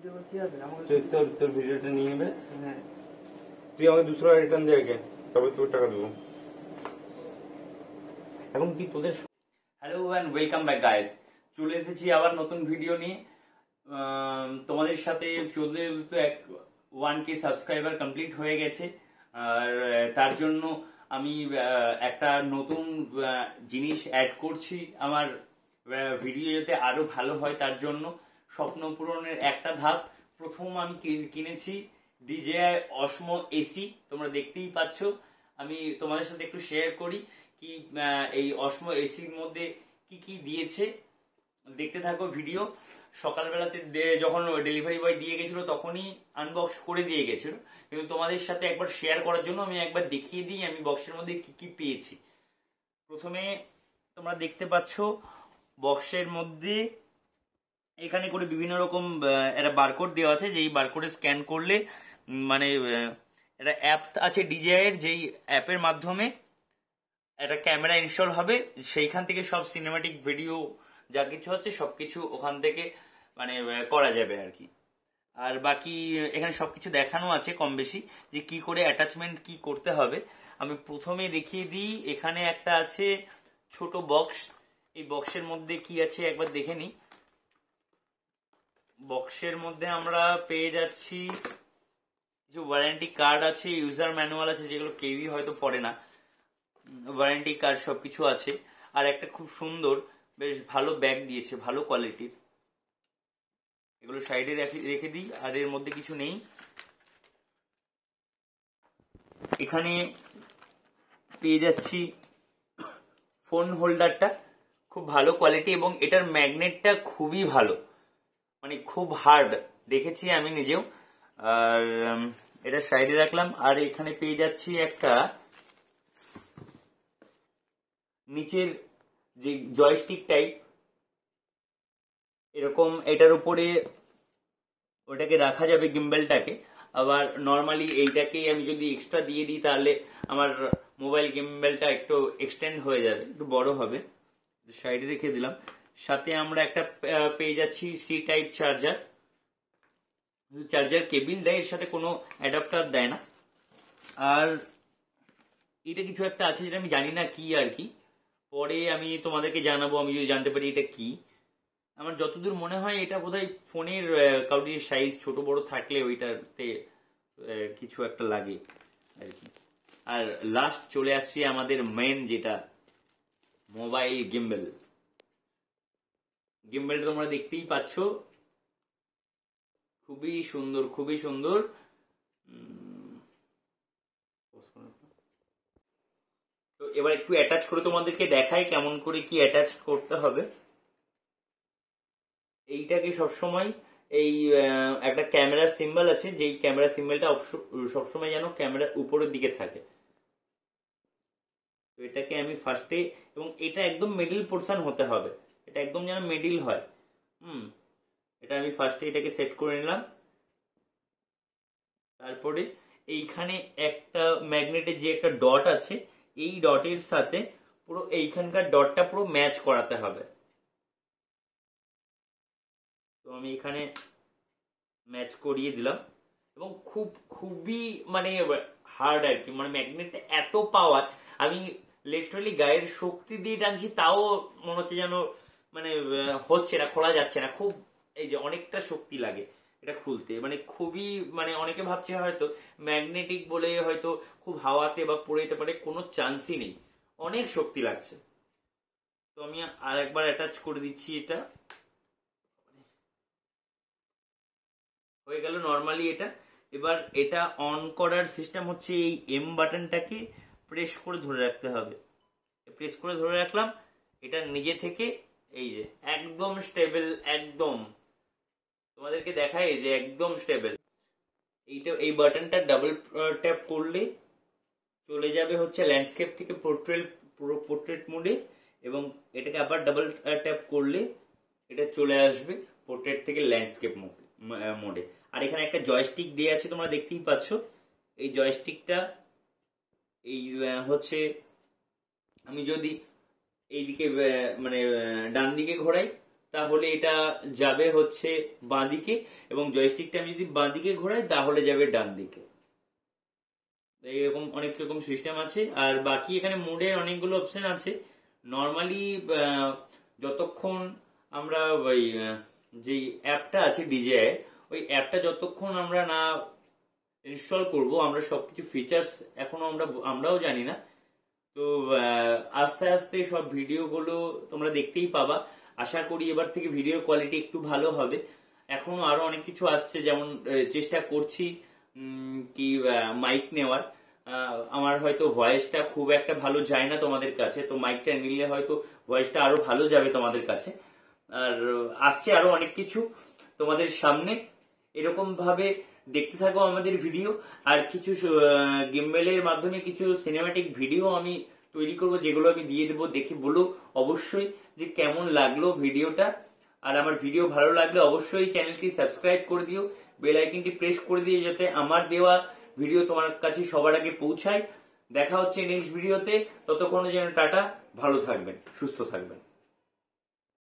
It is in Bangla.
তোর ভিডিওটা নিয়ে নেবে। হ্যাঁ, তুই আমাকে 200 টাকা রিটার্ন দে আগে, তবে তোর টাকা দেবো। এখন কি তোদের। Hello and welcome back guys, চলে এসেছি আবার নতুন ভিডিও নিয়ে তোমাদের সাথে। চলতে তো 1K সাবস্ক্রাইবার কমপ্লিট হয়ে গেছে, আর তার জন্য আমি একটা নতুন জিনিস অ্যাড করছি আমার ভিডিও যাতে আরো ভালো হয়। তার জন্য স্বপ্ন পূরণের একটা ধাপ। প্রথম আমি কিনেছি DJI Osmo AC, তোমরা দেখতেই পাচ্ছ। আমি তোমাদের সাথে একটু শেয়ার করি কি এই Osmo AC-র মধ্যে কি কি দিয়েছে। দেখতে থাকো ভিডিও। সকালবেলাতে যখন ডেলিভারি বয় দিয়ে গেছিল তখনই আনবক্স করে দিয়ে গেছিল, কিন্তু তোমাদের সাথে একবার শেয়ার করার জন্য আমি একবার দেখিয়ে দিই আমি বক্সের মধ্যে কি কি পেয়েছি। প্রথমে তোমরা দেখতে পাচ্ছ বক্সের মধ্যে এখানে করে বিভিন্ন রকম একটা বারকোড দেওয়া আছে, যেই বারকোডে স্ক্যান করলে মানে একটা অ্যাপ আছে DJI এর, যেই অ্যাপের মাধ্যমে একটা ক্যামেরা ইনস্টল হবে। সেইখান থেকে সব সিনেমাটিক ভিডিও যা কিছু হচ্ছে সবকিছু ওখান থেকে মানে করা যাবে আর কি। আর বাকি এখানে সবকিছু দেখানো আছে কম বেশি, যে কি করে অ্যাটাচমেন্ট কি করতে হবে। আমি প্রথমে দেখিয়ে দিই। এখানে একটা আছে ছোট বক্স, এই বক্সের মধ্যে কি আছে একবার দেখে নিই। বক্সের মধ্যে আমরা পেয়ে যাচ্ছি কিছু ওয়ারেন্টি কার্ড আছে, ইউজার ম্যানুয়াল আছে, যেগুলো কেউই হয়তো পড়ে না। ওয়ারেন্টি কার্ড সবকিছু আছে, আর একটা খুব সুন্দর বেশ ভালো ব্যাগ দিয়েছে, ভালো কোয়ালিটির। এগুলো সাইডে রেখে দিই, আর এর মধ্যে কিছু নেই। এখানে পেয়ে যাচ্ছি ফোন হোল্ডারটা, খুব ভালো কোয়ালিটি, এবং এটার ম্যাগনেটটা খুবই ভালো, মানে খুব হার্ড, দেখেছি আমি নিজেও। আর এটা সাইডে রাখলাম। আর এখানে পেয়ে যাচ্ছি একটা নিচের যে জয়স্টিক টাইপ এরকম, এটার উপরে ওটাকে রাখা যাবে গিম্বেলটাকে। আবার নর্মালি এইটাকেই আমি যদি এক্সট্রা দিয়ে দিই তাহলে আমার মোবাইল গিম্বেলটা একটু এক্সটেন্ড হয়ে যাবে, একটু বড় হবে। সাইডে রেখে দিলাম। সাথে আমরা একটা পেয়ে যাচ্ছি C type charger, charger cable দেয়, এর সাথে কোনো অ্যাডাপ্টার দেয় না। আর এটা কিছু একটা আছে যেটা আমি জানি না কি আর কি, পরে আমি তোমাদেরকে জানাবো আমি যদি জানতে পারি এটা কি। আমার যতদূর মনে হয় এটা বোধহয় ফোনের কাউটির সাইজ ছোট বড় থাকলে ওইটাতে কিছু একটা লাগে আর কি। আর লাস্ট চলে আসছি আমাদের মেন, যেটা মোবাইল গিম্বেল। গিম্বেলটা তোমরা দেখতেই পাচ্ছ, খুবই সুন্দর, খুবই সুন্দর। তো এবার একটু অ্যাটাচ করে তোমাদেরকে দেখাই কেমন করে কি অ্যাটাচ করতে হবে। এইটাকে সবসময় এই একটা ক্যামেরার সিম্বল আছে, যেই ক্যামেরা সিম্বলটা সবসময় যেন ক্যামেরার উপরের দিকে থাকে। তো এটাকে আমি ফার্স্টে, এবং এটা একদম মিডিল পোর্শন হতে হবে, এটা একদম যেন মিডিল হয়। এটা আমি ফার্স্টে এটাকে সেট করে নিলাম। তারপরে এইখানে একটা ম্যাগনেটের যে একটা ডট আছে, এই ডটের সাথে পুরো এইখানকার ডটটা পুরো ম্যাচ করাতে হবে। তো আমি এখানে ম্যাচ করিয়ে দিলাম, এবং খুবই মানে হার্ড আর কি, মানে ম্যাগনেটটা এত পাওয়ার, আমি লিটারালি গায়ের শক্তি দিয়ে টানছি তাও মনে হচ্ছে যেন মানে হচ্ছে না, খোলা যাচ্ছে না। খুব এই যে অনেকটা শক্তি লাগে এটা খুলতে, মানে খুবই, মানে অনেকে ভাবছে হয়তো ম্যাগনেটিক বলে হয়তো খুব হাওয়াতে বা পড়ে যেতে পারে, কোনো চান্সই নেই, অনেক শক্তি লাগছে। তো আমি আর একবার অ্যাটাচ করে দিচ্ছি। এটা হয়ে গেল নর্মালি এটা। এবার এটা অন করার সিস্টেম হচ্ছে এই এম বাটনটাকে প্রেস করে ধরে রাখতে হবে। প্রেস করে ধরে রাখলাম, এটা নিজে থেকে এই যে একদম স্টেবল, একদম তোমাদেরকে দেখায় যে একদম স্টেবল। এইটা এই বাটনটা ডাবল ট্যাপ করলে চলে যাবে হচ্ছে ল্যান্ডস্কেপ থেকে পোর্ট্রেট মোডে, এবং এটাকে আবার ডাবল ট্যাপ করলে এটা চলে আসবে পোর্ট্রেট থেকে ল্যান্ডস্কেপ মোডে। আর এখানে একটা জয়স্টিক দিয়ে আছে, তোমরা দেখতেই পাচ্ছ। এই জয়স্টিকটা এই হচ্ছে আমি যদি এইদিকে মানে ডান দিকে ঘোরাই তাহলে এটা যাবে হচ্ছে বাঁ দিকে, এবং জয়স্টিকটা আমি যদি বাঁ দিকে ঘোরাই তাহলে যাবে ডান দিকে। এরকম অনেক রকম সিস্টেম আছে। আর বাকি এখানে মোডের অনেকগুলো অপশন আছে। নর্মালি যতক্ষণ আমরা ওই যে অ্যাপটা আছে ডিজে, ওই অ্যাপটা যতক্ষণ আমরা না ইনস্টল করব, আমরা সবকিছু ফিচার্স এখনো আমরাও জানি না। তো আস্তে আস্তে সব ভিডিওগুলো তোমরা দেখতেই পাবা। আশা করি এবার থেকে ভিডিও কোয়ালিটি একটু ভালো হবে। এখনো আরো অনেক কিছু আসছে, যেমন চেষ্টা করছি কি মাইক নেওয়ার। আমার হয়তো ভয়েসটা খুব একটা ভালো যায় না তোমাদের কাছে, তো মাইকটা নিলে হয়তো ভয়েসটা আরো ভালো যাবে তোমাদের কাছে। আর আসছে আরো অনেক কিছু তোমাদের সামনে। এরকম ভাবে দেখতে থাকো আমাদের ভিডিও। আর কিছু গিম্বেলের মাধ্যমে কিছু সিনেম্যাটিক ভিডিও আমি তৈরি করব, যেগুলো আমি দিয়ে দেবো। দেখে বলো অবশ্যই যে কেমন লাগলো ভিডিওটা। আর আমার ভিডিও ভালো লাগলে অবশ্যই চ্যানেলটি সাবস্ক্রাইব করে দিও, বেল আইকনটি প্রেস করে দিও, যাতে আমার দেওয়া ভিডিও তোমার কাছে সবার আগে পৌঁছায়। দেখা হচ্ছে নেক্সট ভিডিওতে। ততক্ষণে যেন টাটা, ভালো থাকবেন, সুস্থ থাকবেন।